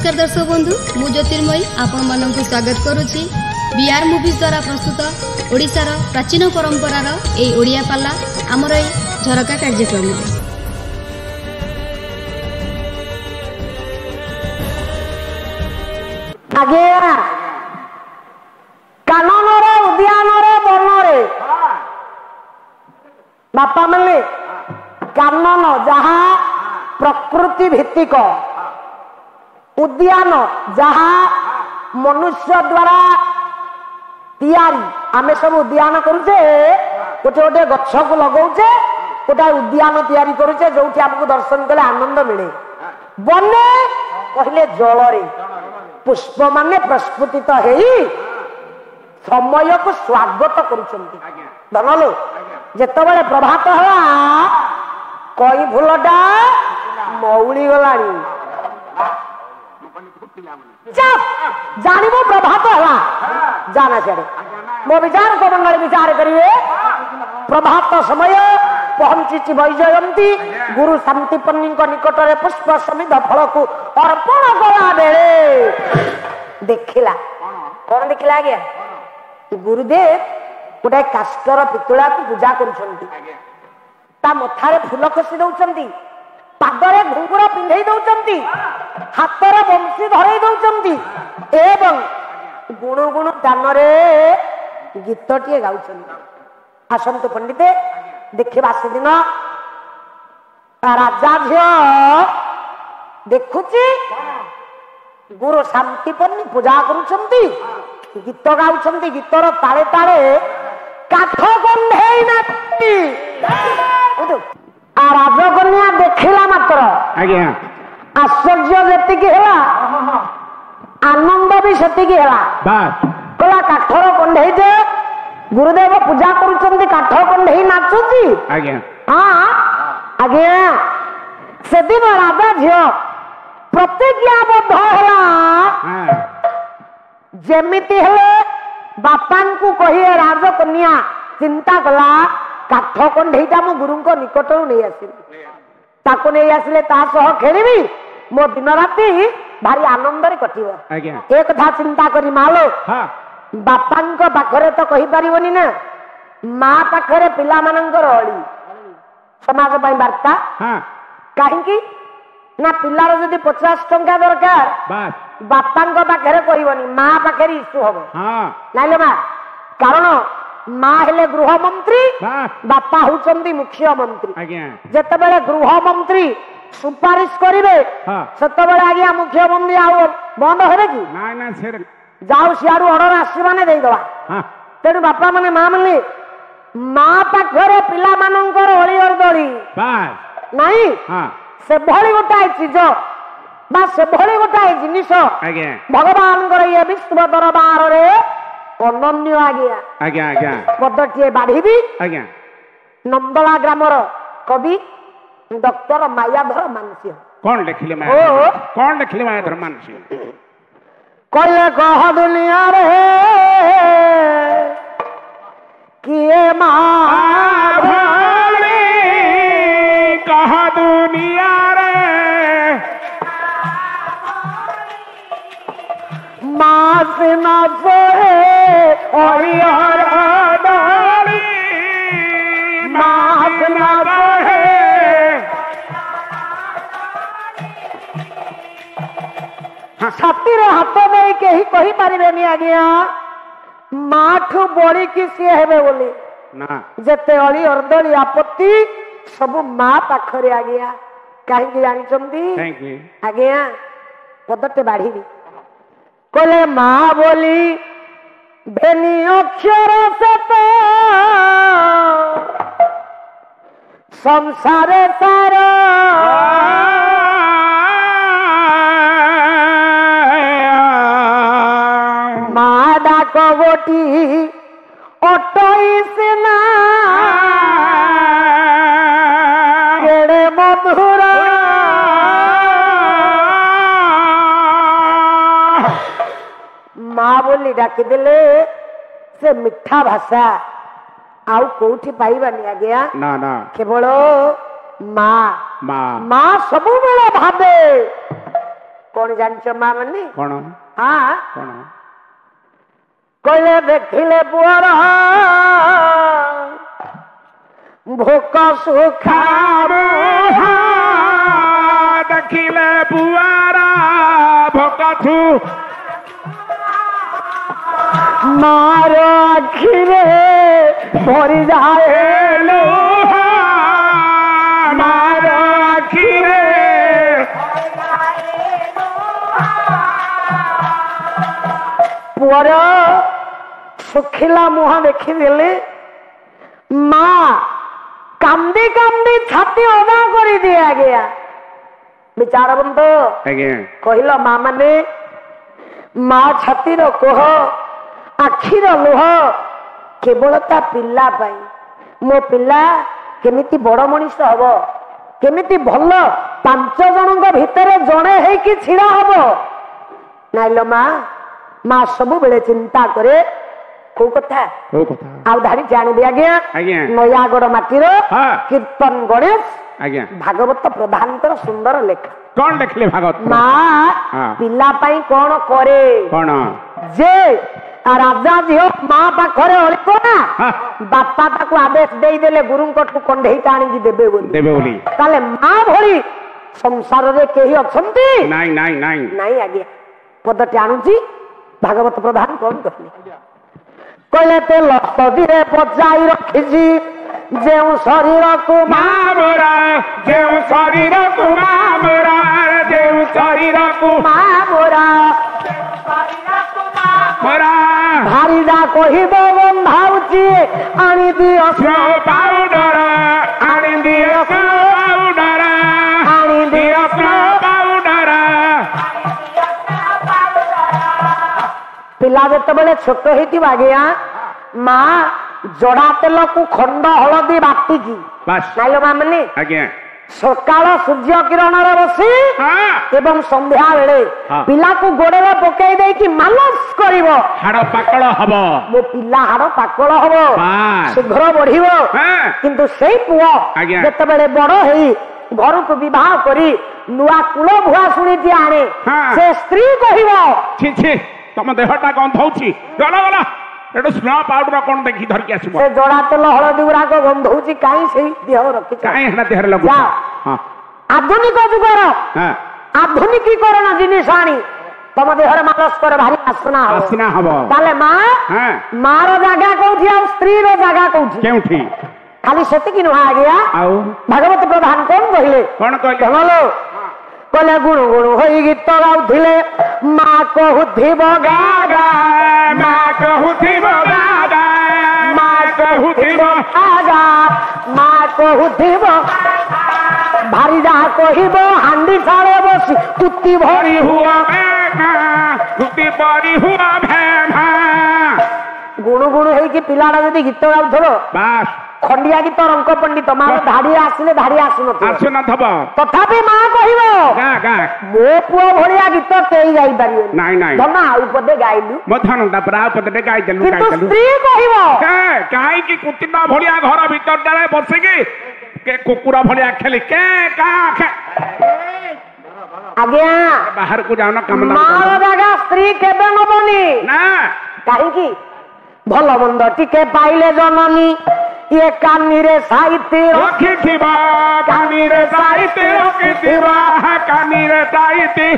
नमस्कार दर्शक बंधु मु ज्योतिर्मयी आपण मानक स्वागत करुछि बीआर मूवीज द्वारा प्रस्तुत ओडिशार प्राचीन परंपरार ए ओडिया पाला आमर ए झरका कार्यक्रम आगे कानन उद्यान वन बापा माने कानन जहा प्रकृति भित्तिक उद्यान जहा मनुष्य द्वारा तैयारी आमे सब उद्यान करुचे गोटे गोटे गछ को लगाऊचे गोटे उद्यान तैयारी करुचे जो आमको दर्शन कले आनंद मिले बने कहले जल पुष्प माने प्रस्फुटित है समय को स्वागत करुचंती धनलो जेतबेले प्रभात हला कई फूलटा मौली गलानी जानव प्रभात हला जाना छे मो विचार को मंगल विचार करिए प्रभात समय पहुंची वैजयंती गुरु शांतिपन्नी निकट में पुष्प समिध फल को अर्पण कला बेले देखिला कौन देखिला आज्ञा गुरुदेव गोटे काष्टर पितुला को पूजा कर मथारे फूल खसी दौरान पादरे घुंगुर पिंधे दौरान हाथ बंशी धरई दौरान एवं गुणु गुणु दान गीतटे गाउछन आसंतु पंडिते देखा से दिन राजा झियो देखुची गुरु शांतिपन्नी पूजा करुछंती गीत गाउछंती गीतर ताले ताले काठ गंधेई नाती आ राजकन्या देखिला मात्र आज्ञा आश्चर्य जेतिकी हेला आनंद भी सेतिकी हेला बस कला काठर कंढेई जे गुरुदेव पूजा करुछंती काठ कंढेई नाचुची आज्ञा हां आज्ञा से दिन राजा झियो प्रतिज्ञाबद्ध हेला जेमिति हेले बापान को कहिए राजकन्या चिंता कला काठ कंढेईटा मो गुरु निकट नहीं आसिली नहीं आसिले खेली मो दिन राति भारी आनंद कटिव एक कथा चिंता करी मालो बापा पाखरे तो कही पारिबनी ना माँ पाखरे पिला मानकर अली समाज पाई वार्ता कहीं ना पिलार जदि 50 टंका दरकार बापा पाखरे कहबनी माँ पाखरे इश्यू हम नाइले माँ कारण माँ हेले गृह मंत्री बापा होचंदी मुख्यमंत्री जेतेबेले गृह मंत्री सुपारिश करिवे सेतेबेले आज्ञा मुख्यमंत्री आउ बंद हेबे कि ना ना से जाऊ सियाडू ऑर्डर आसी माने देई दवा तेनु बापा माने माँ माने माँ पाखरे पिला मानकर ओळी अर्दळी बस नाही से भली गोटाए चीज बा से भली गोटाए जिनिस भगवान ये विश्व दरबार रे अनन्य आज्ञा आज्ञा आज्ञा पदटे बाढ़ी आज्ञा नंदला ग्रामर कवि डॉक्टर मायाधर मानसी कौन लिखिले मायाधर मानसी कहले कह दुनिया रे किए माँ कह दुनिया रे मास न सोए मास न सोए छाती हाथ नहीं कही कही पारे आज्ञा माठू बड़ी कि सी हेबे बोली जेते अली अर्दली आपत्ति सब माँ पाखरे आज्ञा कहीं जानी आज्ञा पदटे बाढ़ी कहले माँ बोली भेनी अक्षर से तो संसारे सारा माँ डाक गोटी अटैसी ना केड़े मधुरा माँ बोली डाकी देले से मिठा भाषा आउ कोठी पाइबानी आज्ञा ना ना केवल माँ माँ माँ सबुबेले भाबे कौन जानछ माँ मैंने कौन हाँ कौन कहले देखिले पुअर भोक सुखा देखिले बुआरा भोकथु मार आखिरे भरी जाए लोहा मार आखिरे पुअर सुखिला मुह देखिदेले माँ कांदी कांदी छाती अदा कर दिया गया विचार बंद कहल माँ माने माँ छातीर कोह आखिर लुह केवल ता पिला पाई मो पिला केमिति बड़ मनीष हब केमिति भल 5 जनक भितर जड़े है छिड़ा हब नाइलो माँ माँ सब बेले चिंता करे को कथा आ धाड़ी जानी आज्ञा नयागढ़ माटीर कीर्तन गणेश भागवत प्रधान सुंदर लेखा कौन लिखले भागवत माँ पिला पाई कौन करे कौन जे राजा झील माँ पाखरे हलिको ना बापा ताकू आदेश देदेले गुरु कंढे टाणी देवे बोली ताले माँ भली संसार रे केही अछंती नाई नाई नाई नाई आज्ञा पद टाणुची भागवत प्रधान कौन कहले कहले ते लस्तदिरे बजाई रखिजी जेउ शरीर को मामरा जेउ शरीर को मामरा जेउ शरीर को मामरा मोरा भारी जा कहिब बंधाउची आनी दियो स्नो पाउडर आनी दियो स्नो पाउडर आनी दियो स्नो पाउडर पिला जेतबेले छोट हेतिबा गया माँ जोड़ा तेल को खंड हलदी बाटिकी बस नाइलो माँ माने आज्ञा सकाल सूर्य किरण बसी एवं संध्या बेले पिला को गोड़े पकई दे कि मालस करिव हाड़ पाकल हब मो पिला हाड़ पाकल हब शीघ्र बढ़िव किंतु सेई पुओ जेतबेले बड़ हेई घर को विवाह करी नुआ कुल भुआ शुणी आने से स्त्री कहिव छी छी तुम देहटा गंधौची गला गला एडो स्नो पाउडर कोन देखि धर के आसबो से जोड़ा तेल हळदी गुरा को गंधौची काई सेई देह रखि काई हना देहर लगु हां आधुनिक जुगर हां आधुनिकीकरण जिनिस आनी तम देहर मालस कर भारी आसना हबो ताले मां हां मार जागा कोठी आ स्त्री रो जागा कोठी केउठी खाली सेति कि नुहा गया आउ भागवत प्रधान कोन कहले हेलो कहले गुणु गुणु होई गीत गाउथिले मां कहूथिब गागा मां कहूथिब गागा मां कहूथिब गागा मां कहूथिब भारी जा कहिब हांडी साळे बसी कुत्ती भरी हुआ भेमा कुत्ती भरी हुआ भेमा गुणु गुणु होई कि पिलाडा जदी गीत गाउथलो बस खंडिया गीत रंक पंडित मार धाड़ी आसिले धाड़ी आसुन तथापि माँ कह मो पुओ भलिया गीत केई गाई पारियो नाई नाई धना आउ पदे गाइलु मधन दा प्रा पदे गाई देलु किंतु स्त्री कहिबो काई की कुतिना भलिया घर भीतर डाले बसिकी के कुकुरा भलिया खेली के का आज्ञा बाहर को जाओ ना काम मार जागा स्त्री केबे नबनी ना काहे की भल मंद टिके पाइले जननी ये कानी रे साहित्य रखिथिबा कानी रे साहित्य रखिथिबा कानी रे साहित्य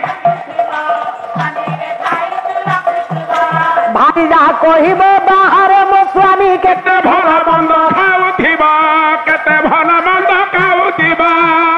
भाई जा कहिब बाहर मो स्वामी केते भल मंद खाउथिबा केते भल मंद खाउथिबा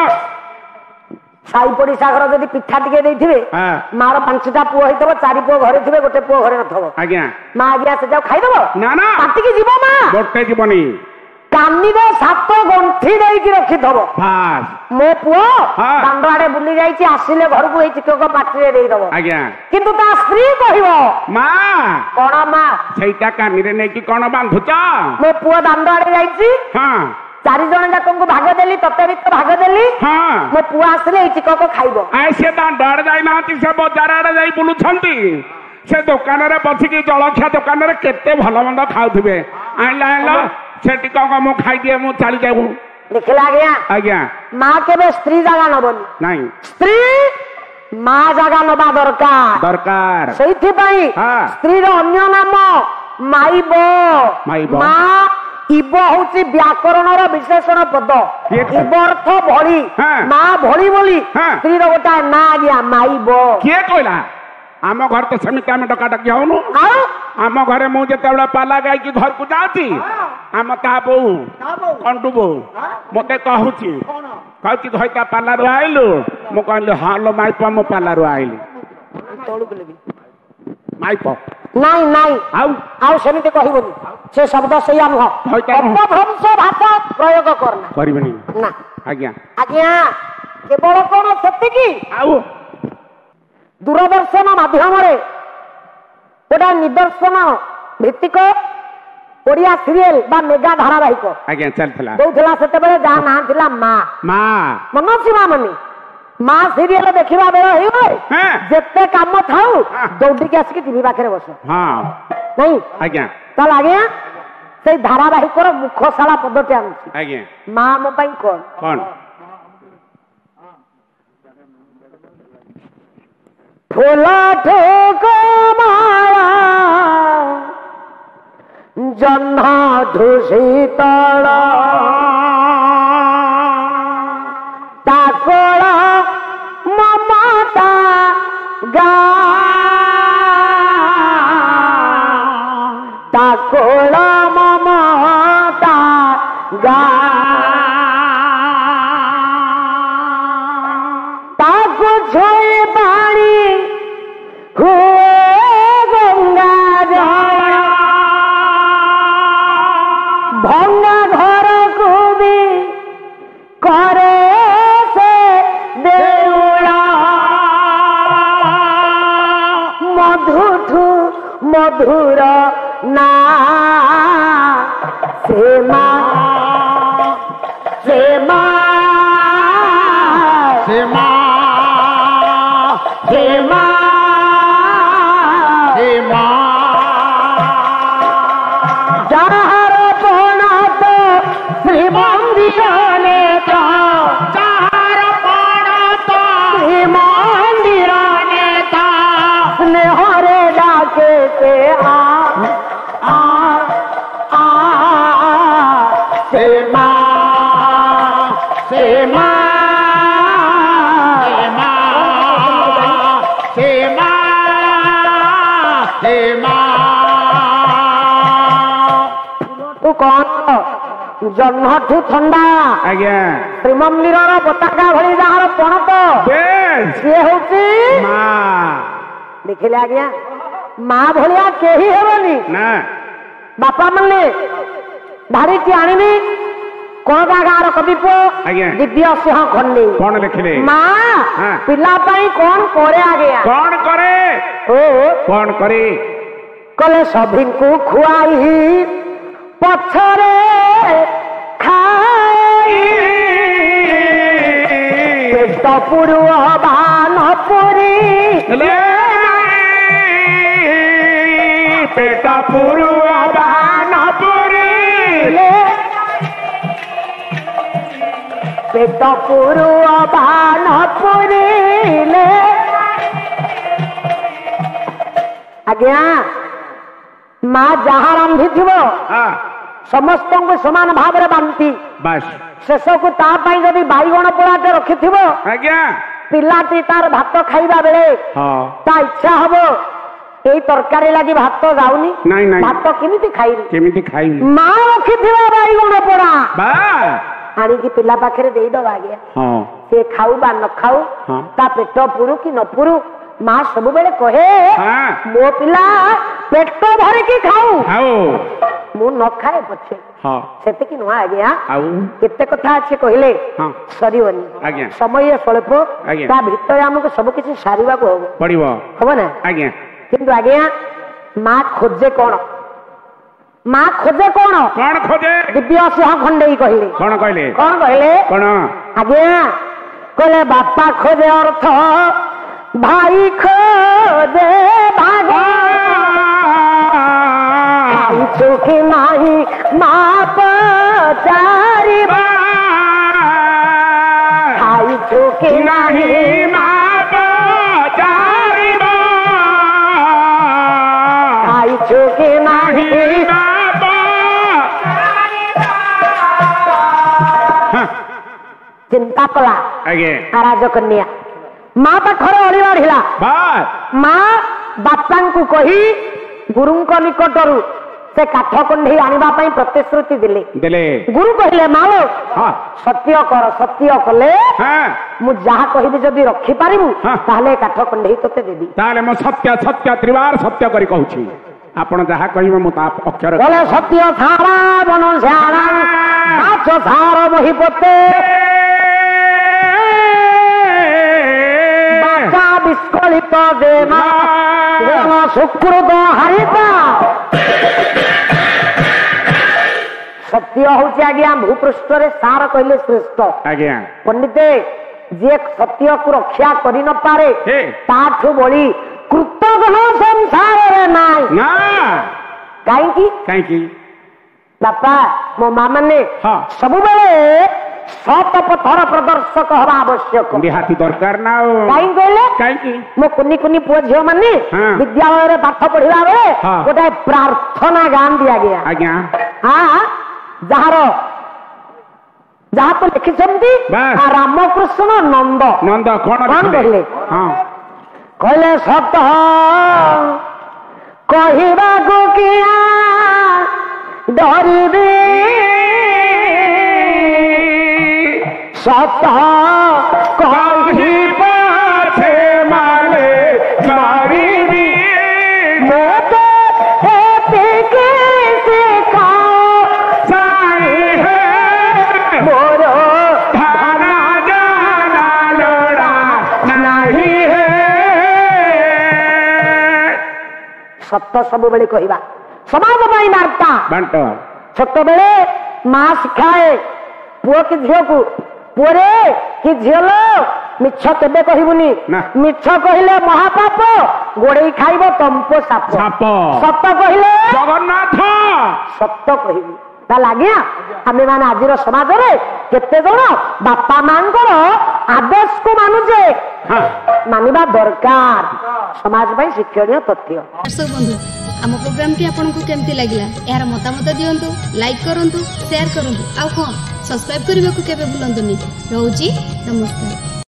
साई पड़िशा घर जदि पिठा टिके देथिबे मार 5टा पुओ हेतबो 4 पुओ घरे थिबे गोटे पुओ घरे नथबो आज्ञा मां आज्ञा से जाओ खाइ दबो ना ना पाटी की जीवो मां गोटे जीवनी कानी रे 7 गंठी देई की रखि दबो बस मो पुओ दांड आडे बुली जाईची आसिले घर को ए चिकक पाटी रे देई दबो आज्ञा किंतु ता स्त्री कहिबो मां कोन मां सेटा कानी रे नै की कोन बांधुच मो पुओ दांड आडे जाईची हां 4 जन जाक को भाग देली तते भी तो भाग देली हां मो पुओ आसिले ए चिकक खाइबो आइ से दांड आडे जाई नांती से बाजार आडे जाई बुलु छंती से दुकान रे बसिकी जलखिया दुकान रे केते भल मंद खाउथिबे आइला आइला सेटी को मु खाइ दिए मु चली जाऊ लिखला गया आज्ञा मां केबे स्त्री जागा नबनी नहीं स्त्री ମା ଜାଗା ନବା ଦରକାର ଦରକାର ସେଇଥିପାଇଁ ସ୍ତ୍ରୀର ଅନ୍ୟ ନାମ ମାଇବ ମା ଇବ ହଉଛି ବ୍ୟାକରଣର ବିଶେଷଣ ପଦ ଇବ ଅର୍ଥ ଭଳି ମା ଭଳି ବୋଲି ସ୍ତ୍ରୀର ଗୋଟାଏ ନା ଆଜ୍ଞା ମାଇବ କିଏ କହିଲା ଆମ ଘରେ ତ ସେମିତି ଆମେ ଡକାଡକି ହଉନୁ ଆମ ଘରେ ମୁଁ ଯେତେବେଳେ ପାଲା ଗାଇକି ଘରକୁ ଯାଉଛି ଆମ ତା ବୋଉ କଣ୍ଟୁ ବୋଉ ମତେ କହୁଛି ଧଇତା ପାଲାରୁ ଆଇଲୁ ମୁଁ କହିଲି ହଁ ଲୋ ମାଇପ ମୁଁ ପାଲାରୁ ଆଇଲି ମାଇପ ନାଇଁ ନାଇଁ ଆଉ ସେମିତି କହିବନି ସେ ଶବ୍ଦ ସେଇଆ ନୁହଁ ଅପଭ୍ରଂଶ ଭାଷା ପ୍ରୟୋଗ କରନା କରିବେନି ନା ଆଜ୍ଞା ଆଜ୍ଞା କେବଳ କଣ ସେତିକି ଆଉ ଦୂରଦର୍ଶନ ମାଧ୍ୟମରେ ଗୋଟା ନିଦର୍ଶନ ଭିତ୍ତିକ ଓଡ଼ିଆ ସିରିଏଲ ବା ମେଗା ଧାରାବାହିକ ଆଜ୍ଞା ଚାଲିଥିଲା ଦଉଥିଲା ସେତେବେଳେ ଯାହା ନାଁ ଥିଲା ମା ମନ ଅଛି ମା ମାନେ ମା ସିରିଏଲ ଦେଖିବା ବେଳ ହେଇଗଲେ ଯେତେ କାମ ଥାଉ ଦୌଡ଼ିକି ଆସିକି ଟିଭି ପାଖରେ ବସ ନାଇଁ ଆଜ୍ଞା ତାହେଲେ ଆଜ୍ଞା ସେଇ ଧାରାବାହିକର ମୁଖଶାଳା ପଦଟି ଆଣୁଛି ଆଜ୍ଞା ମା ମୋ ପାଇଁ କଣ କଣ ଫୁଲ ଠୋକ ମାଳା ଜହ୍ନ ଧୂଷିତଳ ତାକଳ ମମତା ଗା ତାକଳ ମମତା ଗା ତାକୁ ଛୁଇଁ ପାଣି ହୁଏ ଗଙ୍ଗା ଜଳ ଭଙ୍ଗା ଘରକୁ ବି କରେ ସେ ଦେଉଳ ମଧୁଠୁ ମଧୁର ନା ସେ ମା ସେ ମା ସେ ମା ସେ ମା ସେ ମା ଯାହାର ପଣା ତ ଶ୍ରୀମନ୍ଦିର ନେତା ଯାହାର ପଣା ତ ଶ୍ରୀମନ୍ଦିର ନେତା ସ୍ନେହରେ ଡାକେ ସେ ସେ ମା ସେ ମା ତୁ କଣ ଜହ୍ନଠୁ ଥଣ୍ଡା ଆଜ୍ଞା ଶ୍ରୀମନ୍ଦିରର ପତାକା ଭଳି ଯାହାର ପଣତ ସିଏ ହଉଛି ମା ଦେଖିଲେ ଆଜ୍ଞା ମା ଭଳିଆ କେହି ହେବନି ନା ବାପା ମାନେ ଧାରିକି ଆଣିବି କଳକା ଗାଁର କବି ପୁଅ ଦିବ୍ୟ ସିଂହ ଖଣ୍ଡେଇ କଣ ଲେଖିଲେ ମା ପିଲା ପାଇଁ କଣ କରେ ଆଜ୍ଞା କଣ କରେ କଣ କରେ କଲେ ସଭିଙ୍କୁ ଖୁଆଇ ପଛରେ ଖାଇ ପେଟ ପୁରୁଅ ବାନ ପୁରୀ ପେଟ ପୁରୁଅ ବାନ ପୁରୀ ପେଟ ପୁରୁଅ ବାନ ପୁରୀଲେ ଆଜ୍ଞା ମା ଯାହା ରାନ୍ଧିଥିବ ସମସ୍ତଙ୍କୁ ସମାନ ଭାବରେ ବାନ୍ତି ଶେଷକୁ ତା ପାଇଁ ଯଦି ବାଇଗଣ ପୋଳାଟେ ରଖିଥିବ ଆଜ୍ଞା ପିଲାଟି ତାର ଭାତ ଖାଇବା ବେଳେ ତା ଇଚ୍ଛା ହବ ଏଇ ତରକାରୀ ଲାଗି ଭାତ ଯାଉନି ଭାତ କେମିତି ଖାଇବି ମା ରଖିଥିବା ବାଇଗଣ ପୋଡ଼ା ଆଣିକି ପିଲା ପାଖରେ ଦେଇଦବା ଆଜ୍ଞା ସେ ଖାଉ ବା ନ ଖାଉ ତା ପେଟ ପୁରୁ କି ନ ପୁରୁ ମା ସବୁବେଳେ କହେ ମୋ ପିଲା ପେଟ ଭରିକି ଖାଉ ମୁଁ ନ ଖାଏ ପଛେ ସେତିକି ନୁହଁ ଆଜ୍ଞା କେତେ କଥା ଅଛି କହିଲେ ସରିବନି ସମୟ ସ୍ୱଳ୍ପ ତା ଭିତରେ ଆମକୁ ସବୁ କିଛି ସାରିବାକୁ ହବ ନା ଆଜ୍ଞା କିନ୍ତୁ ଆଜ୍ଞା ମା ଖୋଜେ କଣ ମା ଖୋଜେ କଣ ଖୋଜେ ଦିବ୍ୟ ସିଂହ ଖଣ୍ଡେଇ କହିଲେ କଣ କହିଲେ ଆଜ୍ଞା କହିଲେ ବାପା ଖୋଜେ ଅର୍ଥ ଭାଇ ଖୋଜେ ଭାଗ ଖାଇଛୁ କି ନାହିଁ ମା ପଚାରିବା ଖାଇଛୁ କି ନାହିଁ ମା चिंता कला राजकन्या माँ पाखर अड़ी बाढ़ला माँ बापा को कही गुरु निकटर से काठ कंढी आनिबा पई प्रतिश्रुति दिले गुरु कहले मालो सत्य कर सत्य कले मु जहा कहिबी जदी रखी पारिबु ताले काठ कंढी तते देबी ताले म सत्य सत्य त्रिवार सत्य करी कहूची आपण जहा कहिबे मु ता अक्षर बोले सत्य सारा बन श्याणा नाच सार बही पते बाचा विस्कलित देमा सुकृत हरिता सत्य हूँ आज्ञा भूपृष्ठ सार कहले श्रेष्ठ आज्ञा पंडिते जे सत्य को रक्षा करि न पारे ताठु बड़ी कृतज्ञ संसार रे नाई काई बापा मो माँ मैंने सब बेले सत पथर प्रदर्शक हवा आवश्यक निहाती दरकार ना कहीं मो कुनी कुनी पुओ झियो माने विद्यालय रे पाठ पढ़िबा बेले गोटे प्रार्थना गान दिया गया आज्ञा हाँ जहाँ तो लिखी रामकृष्ण नंद नंद कौन कहले कहले सत कहवा किया डरबी सत कही पाछे माले मारिबी मोते सत्य सब बेले कहवा समाज पाई वार्ता छोट बेले माँ शिखाए पुओ कि झील को पुओरे कि झील मिछ केबे कहबुनी मिछ कहले महापाप गोड़े खाइब तंपो साप सत कहले जगन्नाथ सत्य कहबी ता लाग्या आमे माने आजिर समाज रे केते जण बापा मांकर आदेश को मानुजे मानिबा दरकार समाज में शिक्षणीय तथ्य दर्शक बंधु आम प्रोग्राम टी आपको केमती लगिला यार मतामत दियंतु लाइक करंतु शेयर करंतु आ कोन सब्सक्राइब करबा को केबे भूलंतुनी रहउची नमस्कार।